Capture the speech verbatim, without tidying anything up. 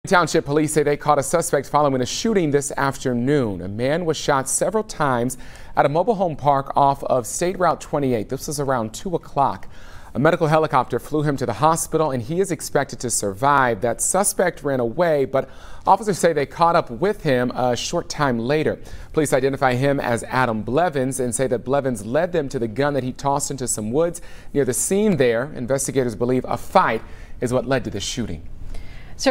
Township police say they caught a suspect following a shooting this afternoon. A man was shot several times at a mobile home park off of State Route twenty-eight. This was around two o'clock. A medical helicopter flew him to the hospital and he is expected to survive. That suspect ran away, but officers say they caught up with him a short time later. Police identify him as Adam Blevins and say that Blevins led them to the gun that he tossed into some woods near the scene there. Investigators believe a fight is what led to the shooting.